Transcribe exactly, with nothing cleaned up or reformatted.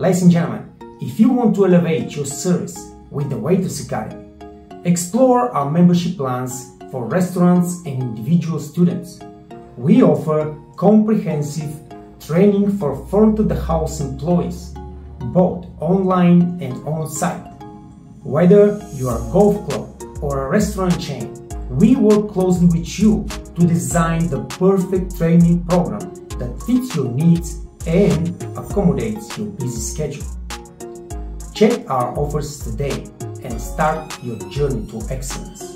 Ladies and gentlemen, if you want to elevate your service with the Waiters Academy, explore our membership plans for restaurants and individual students. We offer comprehensive training for front-of-the-house employees, both online and on-site. Whether you are a golf club or a restaurant chain, we work closely with you to design the perfect training program that fits your needs and accommodates your busy schedule. Check our offers today and start your journey to excellence.